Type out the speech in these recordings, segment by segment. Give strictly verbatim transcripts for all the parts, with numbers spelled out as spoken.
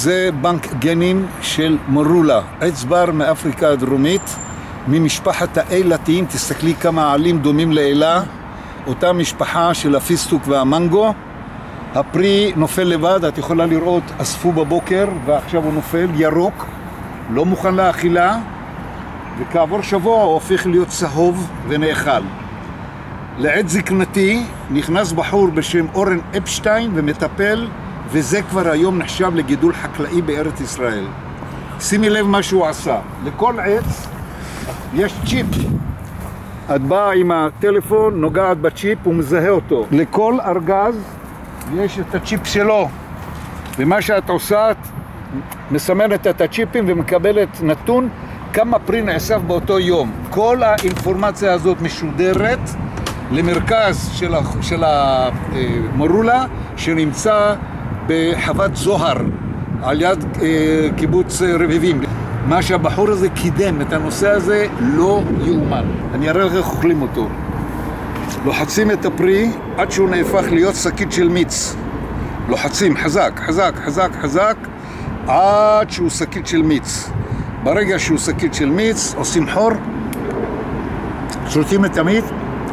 זה בנק גנים של מרולה, עץ בר מאפריקה הדרומית, ממשפחת האילתיים. תסתכלי כמה עלים דומים לאלה, אותה משפחה של הפיסטוק והמנגו. הפרי נופל לבד, את יכולה לראות, אספו בבוקר ועכשיו הוא נופל, ירוק, לא מוכן לאכילה, וכעבור שבוע הוא הופך להיות צהוב ונאכל. לעת זקנתי נכנס בחור בשם אורן אפשטיין ומטפל, וזה כבר היום נחשב לגידול חקלאי בארץ ישראל. שימי לב מה שהוא עשה. לכל עץ יש צ'יפ. את באה עם הטלפון, נוגעת בצ'יפ ומזהה אותו. לכל ארגז יש את הצ'יפ שלו. ומה שאת עושה, את מסמנת את הצ'יפים ומקבלת נתון כמה פרי נאסף באותו יום. כל האינפורמציה הזאת משודרת למרכז של, של המרולה שנמצא בחוות זוהר על יד אה, קיבוץ רביבים. מה שהבחור הזה קידם את הנושא הזה לא יאומן. אני אראה לך איך אוכלים אותו. לוחצים את הפרי עד שהוא נהפך להיות שקית של מיץ. לוחצים חזק, חזק, חזק, חזק עד שהוא שקית של מיץ. ברגע שהוא שקית של מיץ עושים חור, שולטים את המיץ,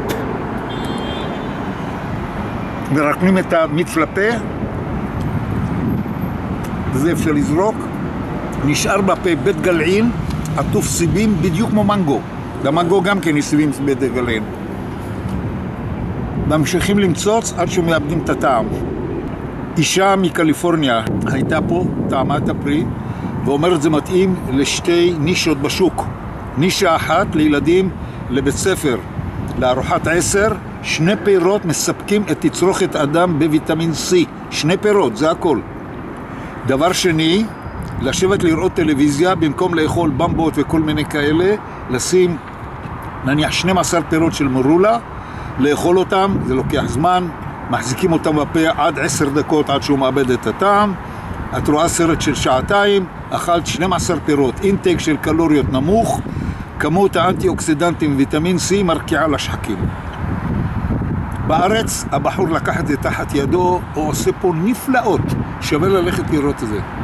מרקמים את המיץ לפה, וזה אפשר לזרוק, נשאר בפה בית גלעין, עטוף סיבים בדיוק כמו מנגו. במנגו גם כן יש סיבים בית גלעין. ממשיכים למצוץ עד שמאבדים את הטעם. אישה מקליפורניה הייתה פה, טעמה את הפרי, ואומרת זה מתאים לשתי נישות בשוק. נישה אחת לילדים לבית ספר, לארוחת עשר, שני פירות מספקים את תצרוכת אדם בוויטמין C. שני פירות, זה הכל. דבר שני, לשבת לראות טלוויזיה, במקום לאכול במבות וכל מיני כאלה, לשים נניח שנים עשר פירות של מרולה, לאכול אותם, זה לוקח זמן, מחזיקים אותם בפה עד עשר דקות עד שהוא מאבד את הטעם. את רואה סרט של שעתיים, אכלת שנים עשר פירות, אינטק של קלוריות נמוך, כמות האנטי-אוקסידנטים ויטמין C מרקיעה לשחקים. בארץ הבחור לקח את זה תחת ידו, הוא עושה פה נפלאות, שווה ללכת לראות את זה.